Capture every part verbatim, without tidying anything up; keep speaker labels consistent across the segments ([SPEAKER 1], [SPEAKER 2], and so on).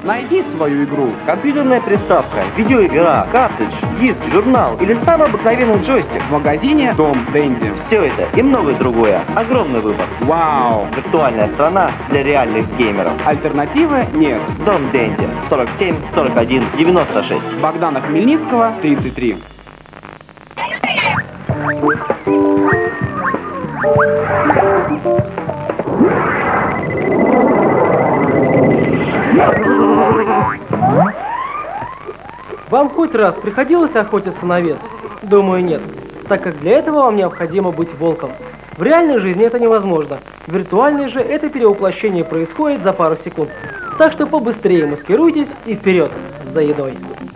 [SPEAKER 1] Найди свою игру.
[SPEAKER 2] Компьютерная приставка, видеоигра, картридж, диск, журнал или самый обыкновенный джойстик.
[SPEAKER 1] В магазине Дом Денди.
[SPEAKER 2] Все это и многое другое. Огромный выбор.
[SPEAKER 1] Вау!
[SPEAKER 2] Виртуальная страна для реальных геймеров.
[SPEAKER 1] Альтернативы нет.
[SPEAKER 2] Дом Денди. сорок семь сорок один девяносто шесть.
[SPEAKER 1] Богдана Хмельницкого, тридцать три.
[SPEAKER 3] Вам хоть раз приходилось охотиться на овец? Думаю, нет, так как для этого вам необходимо быть волком. В реальной жизни это невозможно. В виртуальной же это перевоплощение происходит за пару секунд. Так что побыстрее маскируйтесь и вперед за едой.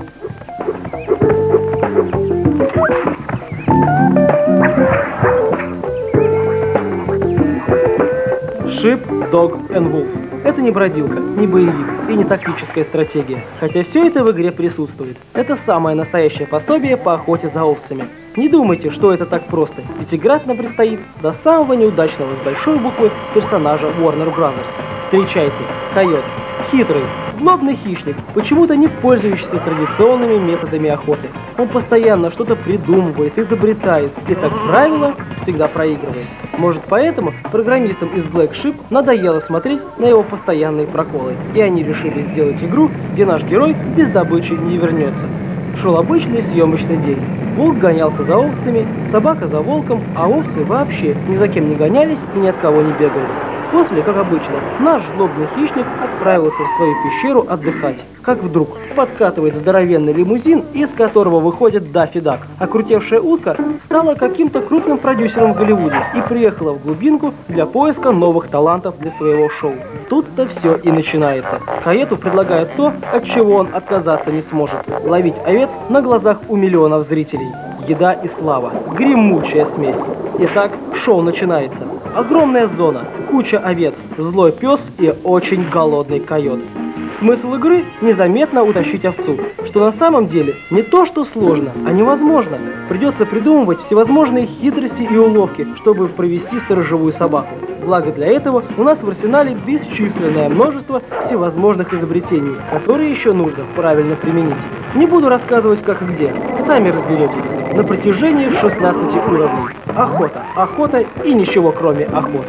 [SPEAKER 3] Sheep, Dog and Wolf. Это не бродилка, не боевик и не тактическая стратегия. Хотя все это в игре присутствует. Это самое настоящее пособие по охоте за овцами. Не думайте, что это так просто, ведь играть нам предстоит за самого неудачного с большой буквы персонажа Warner Brothers. Встречайте, койот. Хитрый, злобный хищник, почему-то не пользующийся традиционными методами охоты. Он постоянно что-то придумывает, изобретает и, как правило, всегда проигрывает. Может, поэтому программистам из Black Sheep надоело смотреть на его постоянные проколы, и они решили сделать игру, где наш герой без добычи не вернется. Шел обычный съемочный день. Волк гонялся за овцами, собака за волком, а овцы вообще ни за кем не гонялись и ни от кого не бегали. После, как обычно, наш злобный хищник отправился в свою пещеру отдыхать. Как вдруг подкатывает здоровенный лимузин, из которого выходит Даффи Дак. Окрутевшая утка стала каким-то крупным продюсером в Голливуде и приехала в глубинку для поиска новых талантов для своего шоу. Тут-то все и начинается. Койоту предлагают то, от чего он отказаться не сможет. Ловить овец на глазах у миллионов зрителей. Еда и слава. Гремучая смесь. Итак, шоу начинается. Огромная зона, куча овец, злой пес и очень голодный койот. Смысл игры – незаметно утащить овцу, что на самом деле не то, что сложно, а невозможно. Придется придумывать всевозможные хитрости и уловки, чтобы провести сторожевую собаку. Благо для этого у нас в арсенале бесчисленное множество всевозможных изобретений, которые еще нужно правильно применить. Не буду рассказывать как и где, сами разберетесь. На протяжении шестнадцати уровней. Охота, охота и ничего кроме охоты.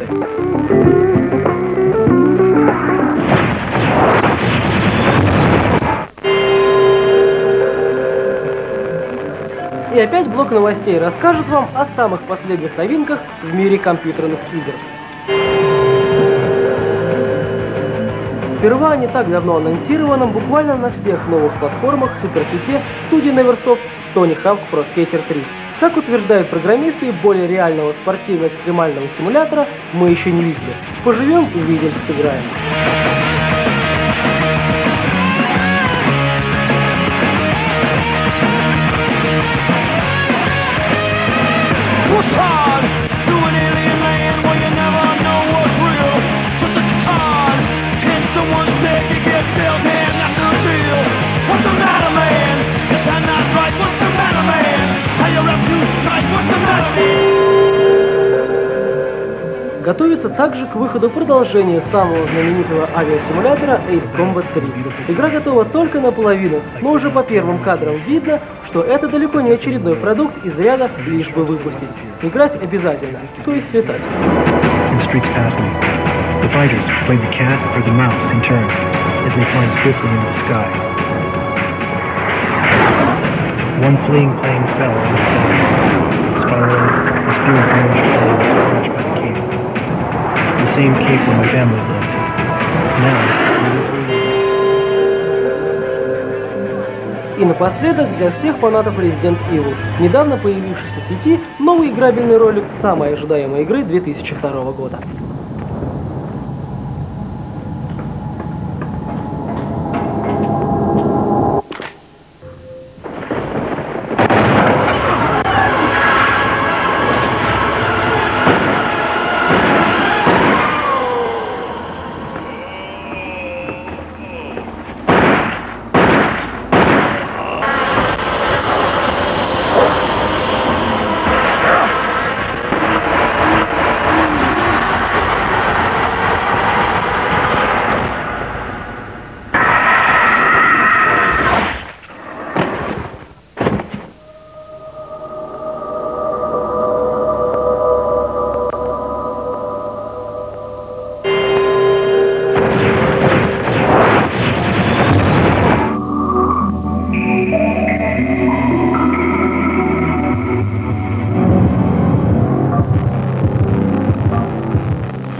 [SPEAKER 3] И опять блок новостей расскажет вам о самых последних новинках в мире компьютерных игр. Сперва не так давно анонсированном буквально на всех новых платформах суперхите студии Neversoft Tony Hawk Pro Skater три. Как утверждают программисты, более реального спортивно-экстремального симулятора мы еще не видели. Поживем, увидим, сыграем. Готовится также к выходу продолжение самого знаменитого авиасимулятора Ace Combat три. Игра готова только наполовину, но уже по первым кадрам видно, что это далеко не очередной продукт из ряда лишь бы выпустить. Играть обязательно, то есть летать.
[SPEAKER 4] Same cape where my family lived. Now,
[SPEAKER 3] и напоследок для всех фанатов Resident Evil, недавно появившийся в сети новый играбельный ролик самой ожидаемой игры две тысячи второго года.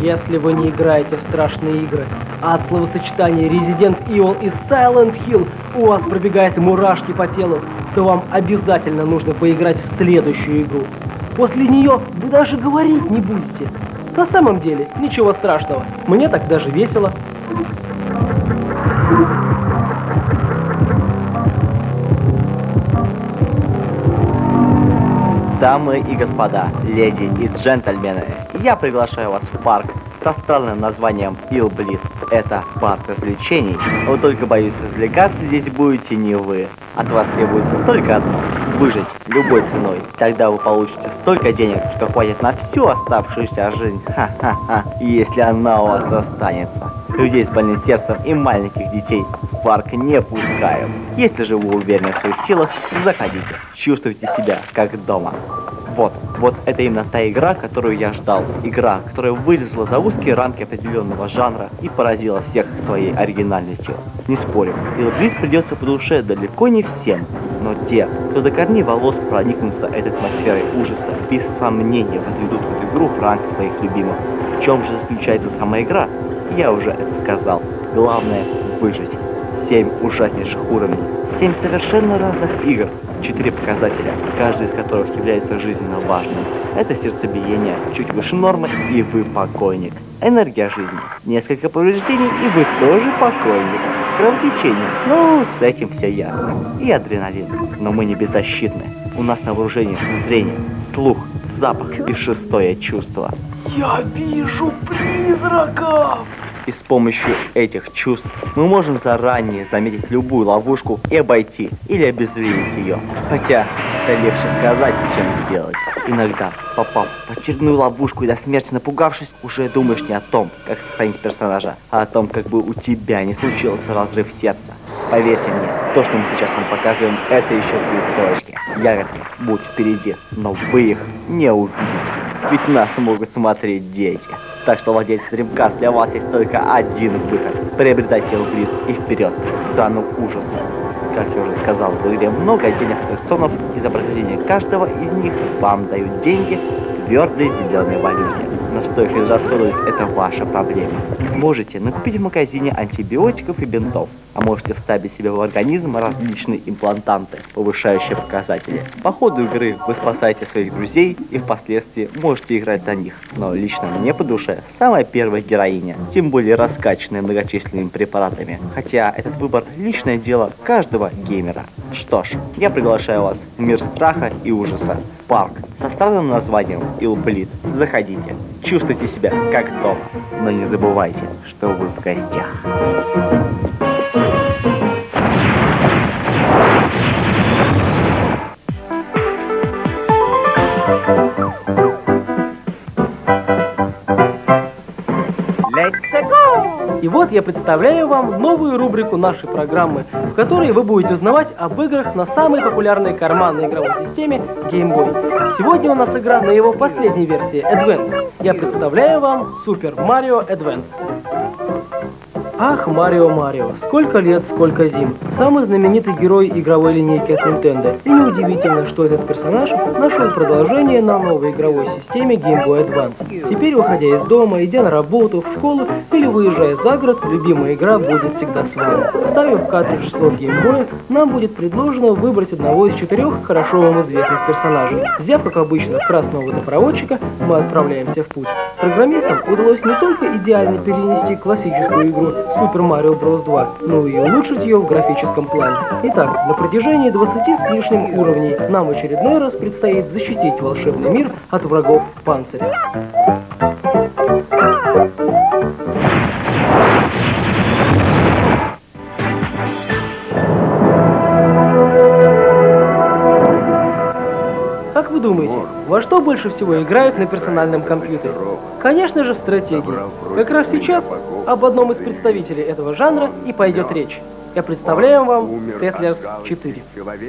[SPEAKER 3] Если вы не играете в страшные игры, а от словосочетания Resident Evil и Silent Hill у вас пробегают мурашки по телу, то вам обязательно нужно поиграть в следующую игру. После нее вы даже говорить не будете. На самом деле, ничего страшного. Мне так даже весело.
[SPEAKER 2] Дамы и господа, леди и джентльмены, я приглашаю вас в парк со странным названием Illbleed. Это парк развлечений. Вот только боюсь, развлекаться здесь будете не вы. От вас требуется только одно – выжить любой ценой. Тогда вы получите столько денег, что хватит на всю оставшуюся жизнь. Ха-ха-ха. Если она у вас останется. Людей с больным сердцем и маленьких детей в парк не пускают. Если же вы уверены в своих силах, заходите. Чувствуйте себя как дома. Вот, вот это именно та игра, которую я ждал. Игра, которая вылезла за узкие рамки определенного жанра и поразила всех своей оригинальностью. Не спорю, Illbleed придется по душе далеко не всем, но те, кто до корней волос проникнутся этой атмосферой ужаса, без сомнения возведут в эту игру в ранг своих любимых. В чем же заключается сама игра? Я уже это сказал. Главное — выжить. Семь ужаснейших уровней, семь совершенно разных игр, четыре показателя, каждый из которых является жизненно важным. Это сердцебиение, чуть выше нормы, и вы покойник. Энергия жизни, несколько повреждений, и вы тоже покойник. Кровотечение, ну, с этим все ясно. И адреналин, но мы не беззащитны. У нас на вооружении зрение, слух, запах и шестое чувство.
[SPEAKER 3] Я вижу призраков!
[SPEAKER 2] И с помощью этих чувств мы можем заранее заметить любую ловушку и обойти или обезвредить ее. Хотя это легче сказать, чем сделать. Иногда, попав в очередную ловушку и до смерти напугавшись, уже думаешь не о том, как сохранить персонажа, а о том, как бы у тебя не случился разрыв сердца. Поверьте мне, то, что мы сейчас вам показываем, это еще цветочки. Ягодки будут впереди, но вы их не увидите. Ведь нас могут смотреть дети. Так что, владельцы Dreamcast, для вас есть только один выход. Приобретайте Illbleed и вперед в страну ужаса. Как я уже сказал, в игре много отдельных аттракционов, и за прохождение каждого из них вам дают деньги в твердой зеленой валюте. На что их израсходовать, это ваша проблема. Можете накупить в магазине антибиотиков и бинтов, а можете вставить себе в организм различные имплантанты, повышающие показатели. По ходу игры вы спасаете своих друзей и впоследствии можете играть за них. Но лично мне по душе самая первая героиня, тем более раскачанная многочисленными препаратами. Хотя этот выбор личное дело каждого геймера. Что ж, я приглашаю вас в мир страха и ужаса. Парк со странным названием Illbleed. Заходите, чувствуйте себя как дома, но не забывайте, что вы в гостях.
[SPEAKER 3] И вот я представляю вам новую рубрику нашей программы, в которой вы будете узнавать об играх на самой популярной карманной игровой системе Game Boy. Сегодня у нас игра на его последней версии Advance. Я представляю вам Super Mario Advance. Ах, Марио Марио, сколько лет, сколько зим. Самый знаменитый герой игровой линейки от Nintendo. И неудивительно, что этот персонаж нашел продолжение на новой игровой системе Game Boy Advance. Теперь, выходя из дома, идя на работу, в школу или выезжая за город, любимая игра будет всегда с вами. Вставив картридж слот Game Boy, нам будет предложено выбрать одного из четырех хорошо вам известных персонажей. Взяв, как обычно, красного водопроводчика, мы отправляемся в путь. Программистам удалось не только идеально перенести классическую игру Super Mario Bros. два, но и улучшить ее в графическом плане. Итак, на протяжении двадцати с лишним уровней нам в очередной раз предстоит защитить волшебный мир от врагов панциря. Как вы думаете, во что больше всего играют на персональном компьютере? Конечно же, в стратегии. Как раз сейчас об одном из представителей этого жанра и пойдет речь. Я представляю вам Settlers четыре.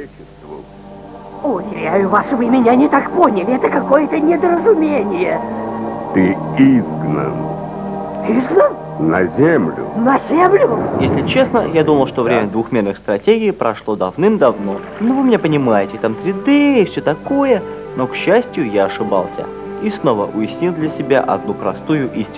[SPEAKER 5] Уверяю вас, вы меня не так поняли. Это какое-то недоразумение.
[SPEAKER 6] Ты изгнан
[SPEAKER 5] Изгнан?
[SPEAKER 6] на землю.
[SPEAKER 5] На землю?
[SPEAKER 2] Если честно, я думал, что время двухмерных стратегий прошло давным-давно. Ну вы меня понимаете, там три дэ и все такое. Но, к счастью, я ошибался. И снова уяснил для себя одну простую истину.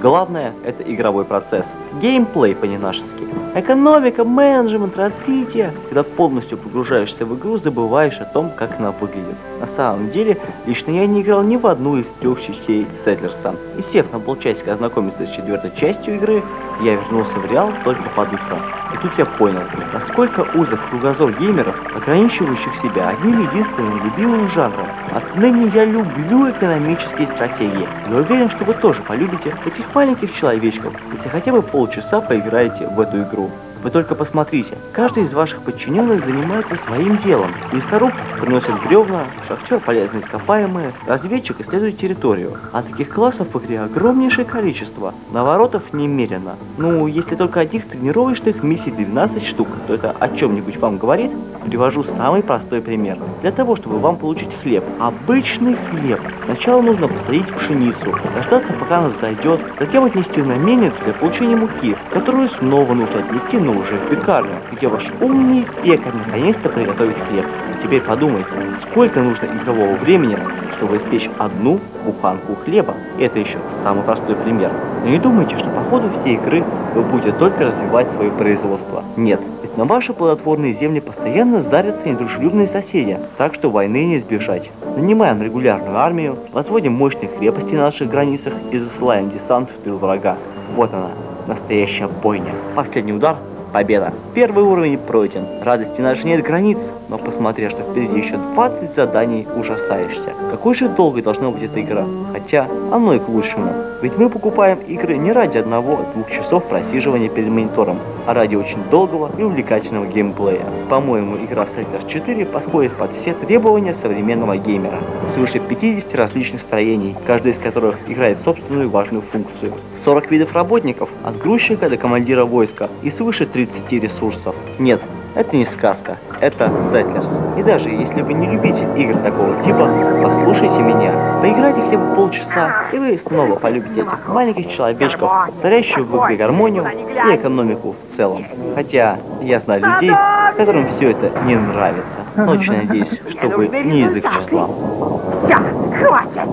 [SPEAKER 2] Главное – это игровой процесс. Геймплей по-ненашески. Экономика, менеджмент, развитие. Когда полностью погружаешься в игру, забываешь о том, как она выглядит. На самом деле, лично я не играл ни в одну из трех частей Settlers. И сев на полчасика ознакомиться с четвертой частью игры, я вернулся в Реал только под утро. И тут я понял, насколько узок кругозор геймеров, ограничивающих себя одним единственным любимым жанром. Отныне я люблю экономические стратегии. Я уверен, что вы тоже полюбите этих маленьких человечков, если хотя бы полчаса поиграете в эту игру. Вы только посмотрите, каждый из ваших подчиненных занимается своим делом. Лесоруб приносит бревна, шахтер полезные ископаемые, разведчик исследует территорию. А таких классов в игре огромнейшее количество, наворотов немерено. Ну, если только одних тренировочных миссий двенадцать штук, то это о чем-нибудь вам говорит? Привожу самый простой пример. Для того, чтобы вам получить хлеб, обычный хлеб, сначала нужно посадить пшеницу, дождаться, пока она взойдет, затем отнести на мельницу для получения муки, которую снова нужно отнести, но уже в пекарню, где ваш умный пекарь наконец-то приготовит хлеб. Теперь подумайте, сколько нужно игрового времени, чтобы испечь одну буханку хлеба. Это еще самый простой пример. Но не думайте, что по ходу всей игры вы будете только развивать свое производство. Нет, ведь на ваши плодотворные земли постоянно зарятся недружелюбные соседи, так что войны не избежать. Нанимаем регулярную армию, возводим мощные крепости на наших границах и засылаем десант в тыл врага. Вот она, настоящая бойня. Последний удар. Победа. Первый уровень пройден. Радости нашей нет границ, но посмотря, что впереди еще двадцать заданий, ужасаешься. Какой же долгой должна быть эта игра? Хотя, оно и к лучшему. Ведь мы покупаем игры не ради одного-двух часов просиживания перед монитором, а ради очень долгого и увлекательного геймплея. По-моему, игра Settlers четыре подходит под все требования современного геймера. Свыше пятидесяти различных строений, каждая из которых играет собственную важную функцию. сорок видов работников, от грузчика до командира войска, и свыше тридцати ресурсов. Нет, это не сказка, это Settlers. И даже если вы не любите игр такого типа, послушайте меня. Поиграйте хотя бы полчаса, и вы снова полюбите этих маленьких человечков, царящую в игре гармонию и экономику в целом. Хотя я знаю людей, которым все это не нравится. Но очень надеюсь, что вы не из их числа.
[SPEAKER 5] Все, хватит!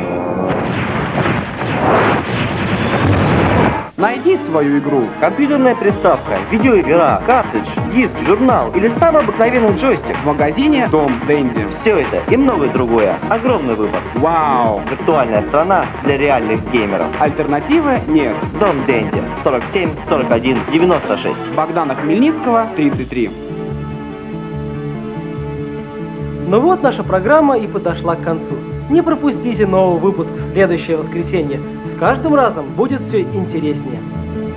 [SPEAKER 1] Найди свою игру.
[SPEAKER 2] Компьютерная приставка, видеоигра, картридж, диск, журнал или самый обыкновенный джойстик.
[SPEAKER 1] В магазине Дом Дэнди.
[SPEAKER 2] Все это и многое другое. Огромный выбор.
[SPEAKER 1] Вау!
[SPEAKER 2] Виртуальная страна для реальных геймеров.
[SPEAKER 1] Альтернативы нет.
[SPEAKER 2] Дом Дэнди. сорок семь сорок один девяносто шесть.
[SPEAKER 1] Богдана Хмельницкого, тридцать три.
[SPEAKER 3] Ну вот наша программа и подошла к концу. Не пропустите новый выпуск в следующее воскресенье. С каждым разом будет все интереснее.